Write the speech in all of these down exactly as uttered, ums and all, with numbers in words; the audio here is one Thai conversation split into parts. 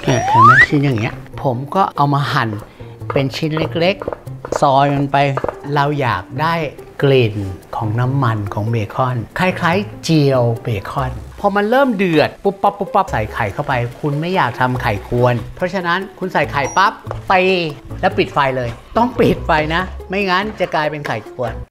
เนี่ยเห็นไหมชิ้นอย่างเงี้ยผมก็เอามาหั่นเป็นชิ้นเล็กๆซอยมันไปเราอยากได้กลิ่นของน้ำมันของเบคอนคล้ายๆเจียวเบคอนพอมันเริ่มเดือดปุ๊บปั๊บปุ๊บปั๊บใส่ไข่เข้าไปคุณไม่อยากทำไข่กวนเพราะฉะนั้นคุณใส่ไข่ปั๊บตีแล้วปิดไฟเลยต้องปิดไฟนะไม่งั้นจะกลายเป็นไข่กวน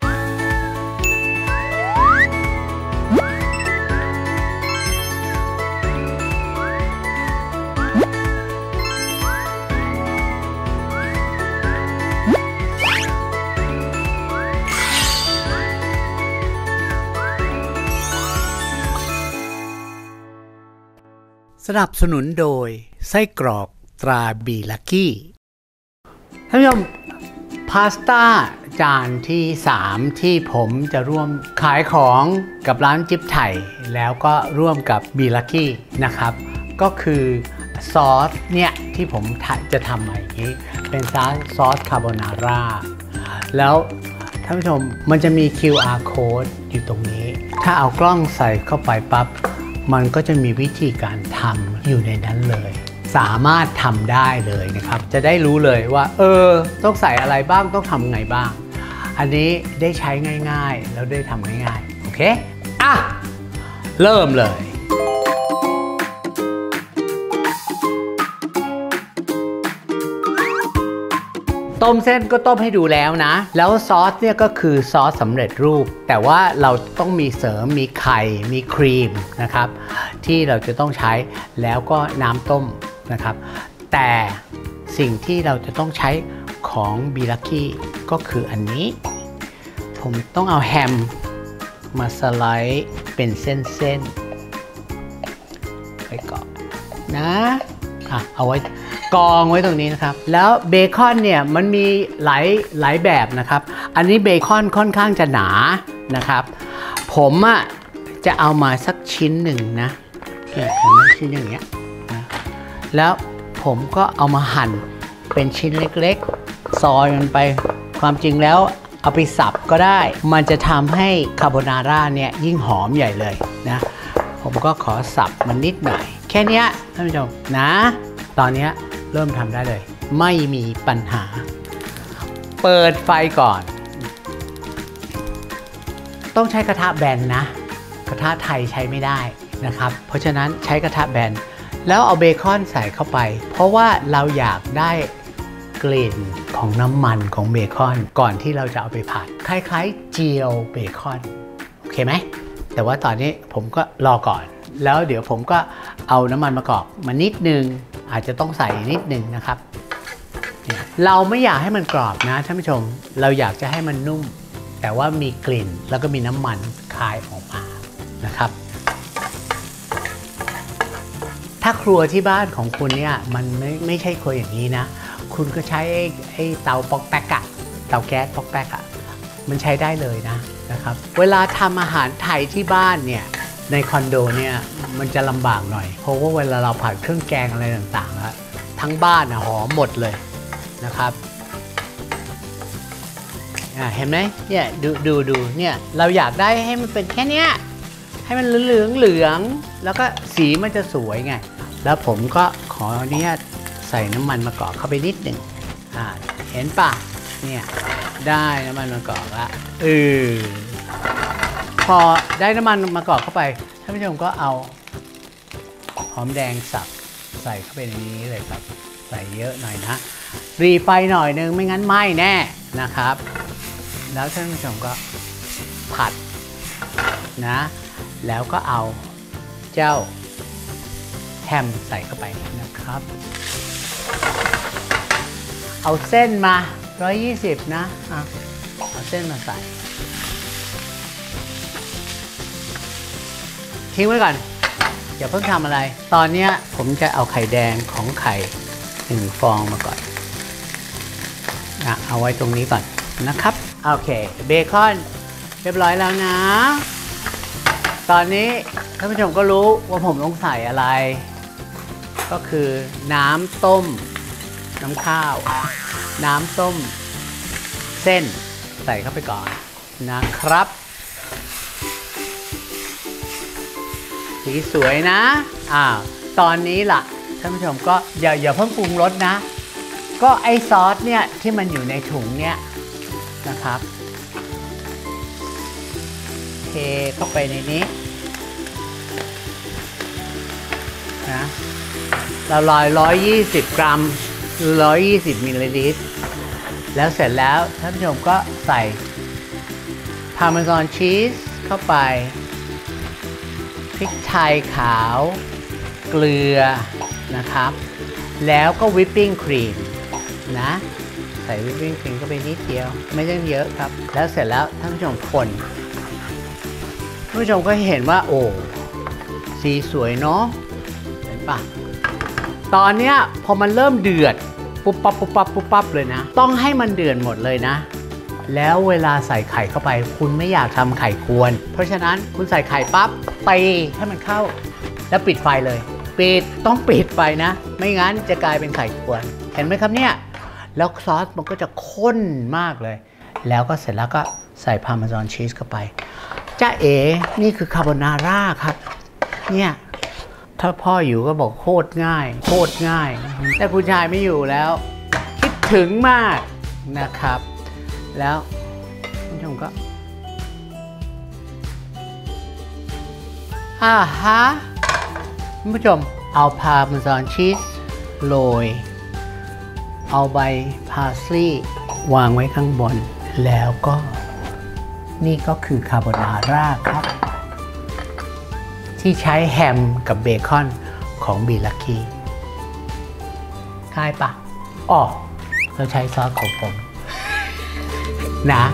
สนับสนุนโดยไส้กรอกตราบีลักกี้ท่านผู้ชมพาสต้าจานที่สามที่ผมจะร่วมขายของกับร้านจิ๊บไถ่แล้วก็ร่วมกับบีลักกี้นะครับก็คือซอสเนี่ยที่ผมจะทำใหม่นี้เป็นซอสซอสคาโบนาร่าแล้วท่านผู้ชมมันจะมี คิว อาร์ code อยู่ตรงนี้ถ้าเอากล้องใส่เข้าไปปั๊บมันก็จะมีวิธีการทำอยู่ในนั้นเลยสามารถทำได้เลยนะครับจะได้รู้เลยว่าเออต้องใส่อะไรบ้างต้องทำไงบ้างอันนี้ได้ใช้ง่ายๆแล้วได้ทำง่ายๆโอเคอ่ะเริ่มเลยต้มเส้นก็ต้มให้ดูแล้วนะแล้วซอสเนี่ยก็คือซอสสำเร็จรูปแต่ว่าเราต้องมีเสริมมีไข่มีครีมนะครับที่เราจะต้องใช้แล้วก็น้ำต้มนะครับแต่สิ่งที่เราจะต้องใช้ของบีลักกี้ก็คืออันนี้ผมต้องเอาแฮมมาสไลด์เป็นเส้นๆไปก่อนนะอ่ะเอาไว้กองไว้ตรงนี้นะครับแล้วเบคอนเนี่ยมันมีหลายหลายแบบนะครับอันนี้เบคอนค่อนข้างจะหนานะครับผมอ่ะจะเอามาสักชิ้นหนึ่งนะเนี่ยเห็นไหมชิ้นอย่างเงี้ยนะแล้วผมก็เอามาหั่นเป็นชิ้นเล็กๆซอยมันไปความจริงแล้วเอาไปสับก็ได้มันจะทำให้คาโบนาร่าเนี่ยยิ่งหอมใหญ่เลยนะผมก็ขอสับมันนิดหน่อยแค่นี้ท่านผู้ชมนะตอนนี้เริ่มทำได้เลยไม่มีปัญหาเปิดไฟก่อนต้องใช้กระทะแบนนะกระทะไทยใช้ไม่ได้นะครับเพราะฉะนั้นใช้กระทะแบนแล้วเอาเบคอนใส่เข้าไปเพราะว่าเราอยากได้กลิ่นของน้ำมันของเบคอนก่อนที่เราจะเอาไปผัดคล้ายๆเจียวเบคอนโอเคไหมแต่ว่าตอนนี้ผมก็รอก่อนแล้วเดี๋ยวผมก็เอาน้ำมันมะกอกมานิดนึงอาจจะต้องใส่นิดนึงนะครับเราไม่อยากให้มันกรอบนะท่านผู้ชมเราอยากจะให้มันนุ่มแต่ว่ามีกลิ่นแล้วก็มีน้ำมันคายออกมานะครับถ้าครัวที่บ้านของคุณเนี่ยมันไม่ไม่ใช่ครัวอย่างนี้นะคุณก็ใช้ไอ้เตาป๊อกแป๊กอะเตาแก๊สป๊อกแป๊กอะมันใช้ได้เลยนะนะครับเวลาทำอาหารไทยที่บ้านเนี่ยในคอนโดเนี่ยมันจะลำบากหน่อยเพราะว่าเวลาเราผัดเครื่องแกงอะไรต่างๆแล้วทั้งบ้านหอมหมดเลยนะครับเห็นไหมเนี่ยดูดูดูเนี่ยเราอยากได้ให้มันเป็นแค่เนี้ยให้มันเหลืองเหลืองแล้วก็สีมันจะสวยไงแล้วผมก็ขออนุญาตใส่น้ำมันมะกอกเข้าไปนิดหนึ่งอ่าเห็นป่ะเนี่ยได้น้ำมันมะกอกละเออพอได้น้ำมันมะกอกเข้าไปท่านผู้ชมก็เอาหอมแดงสับใส่เข้าไปในนี้เลยครับใส่เยอะหน่อยนะรีไฟหน่อยนึงไม่งั้นไหม้แน่นะครับแล้วท่านผู้ชมก็ผัดนะแล้วก็เอาเจ้าแฮมใส่เข้าไปนะครับเอาเส้นมาหนึ่งร้อยยี่สิบนะอ่ะเอาเส้นมาใส่ทิ้งไว้ก่อนอย่าเพิ่งทำอะไรตอนนี้ผมจะเอาไข่แดงของไข่หนึ่งฟองมาก่อนนะเอาไว้ตรงนี้ก่อนนะครับโอเคเบคอนเรียบร้อยแล้วนะตอนนี้ท่านผู้ชมก็รู้ว่าผมต้องใส่อะไรก็คือน้ำต้มน้ำข้าวน้ำต้มเส้นใส่เข้าไปก่อนนะครับสีสวยนะอ่าตอนนี้ล่ะทท่านผู้ชมก็อย่าอย่าเพิ่งปรุงรสนะก็ไอซอสเนี่ยที่มันอยู่ในถุงเนี่ยนะครับเทเข้าไปในนี้นะเราลอยร้อยยี่สิบกรัมร้อยยี่สิบมิลลิลิตรแล้วเสร็จแล้วท่านผู้ชมก็ใส่พาร์เมซานชีสเข้าไปพริกไทยขาวเกลือนะครับแล้วก็วิปปิ้งครีมนะใส่วิปปิ้งครีมเข้าไปนิดเดียวไม่ต้องเยอะครับแล้วเสร็จแล้วท่านผู้ชมคนท่านผู้ชมก็เห็นว่าโอ้สีสวยเนาะเห็นปะตอนเนี้ยพอมันเริ่มเดือดปุ๊บปั๊บปุ๊บปั๊บปุ๊บปั๊บเลยนะต้องให้มันเดือดหมดเลยนะแล้วเวลาใส่ไข่เข้าไปคุณไม่อยากทำไข่กวนเพราะฉะนั้นคุณใส่ไข่ปั๊บตีให้มันเข้าแล้วปิดไฟเลยปิดต้องปิดไฟนะไม่งั้นจะกลายเป็นไข่กวนเห็นไหมครับเนี่ยแล้วซอสมันก็จะข้นมากเลยแล้วก็เสร็จแล้วก็ใส่พาร์เมซานชีสเข้าไปจ้าเอ๋นี่คือคาโบนาร่าครับเนี่ยถ้าพ่ออยู่ก็บอกโคตรง่ายโคตรง่ายแต่คุณชายไม่อยู่แล้วคิดถึงมากนะครับแล้วคุณผู้ชมก็อ่าฮะคุณผู้ชมเอาพาร์เมซานชีสโรยเอาใบพาสลีย์วางไว้ข้างบนแล้วก็นี่ก็คือคาโบนาร่าครับที่ใช้แฮมกับเบคอนของบีลักกี้คล้ายปะอ๋อเราใช้ซอสของผมนะ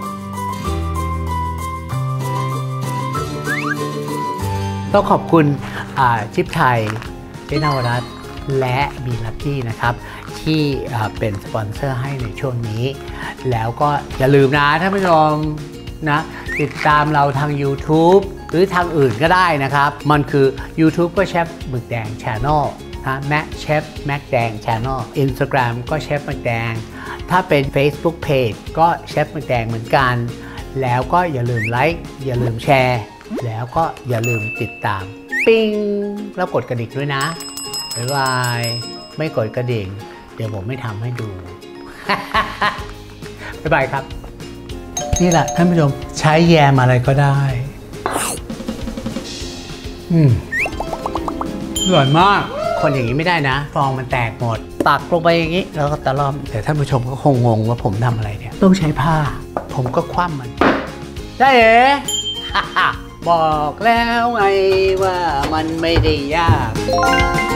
ต้องขอบคุณชิปไทยเจนาวรัตน์และบีลักกี้นะครับที่เป็นสปอนเซอร์ให้ในช่วงนี้แล้วก็อย่าลืมนะท่านผู้ชมนะติดตามเราทาง YouTube หรือทางอื่นก็ได้นะครับมันคือ YouTube ก็เชฟหมึกแดง Channel นะแม็กเชฟแม็กแดง Channel Instagram ก็เชฟหมึกแดงถ้าเป็น Facebook Page ก็เชฟหมึกแดงเหมือนกันแล้วก็อย่าลืมไลค์อย่าลืมแชร์แล้วก็อย่าลืมติดตามปิ้งแล้วกดกระดิ่งด้วยนะบ๊ายบายไม่กดกระดิ่งเดี๋ยวผมไม่ทำให้ดู บ๊ายบายครับนี่แหละท่านผู้ชมใช้แยมอะไรก็ได้อืมอร่อยมากคนอย่างนี้ไม่ได้นะฟองมันแตกหมดตักลงไปอย่างนี้แล้วก็ตะล่อมแต่ท่านผู้ชมก็คงงงว่าผมทำอะไรเนี่ยต้องใช้ผ้าผมก็คว่ำมันได้เอ๋บอกแล้วไงว่ามันไม่ได้ยาก